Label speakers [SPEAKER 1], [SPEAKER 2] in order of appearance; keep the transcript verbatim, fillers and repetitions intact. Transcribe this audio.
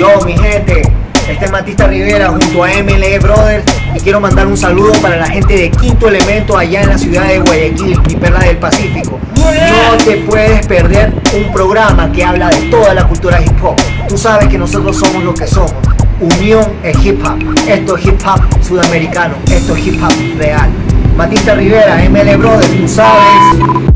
[SPEAKER 1] Yo, mi gente, este es Matista Rivera junto a M L E Brothers y quiero mandar un saludo para la gente de Quinto Elemento allá en la ciudad de Guayaquil, mi perla del Pacífico. No te puedes perder un programa que habla de toda la cultura hip hop. Tú sabes que nosotros somos lo que somos. Unión es hip hop. Esto es hip hop sudamericano. Esto es hip hop real. Matista Rivera, M L E Brothers, tú sabes.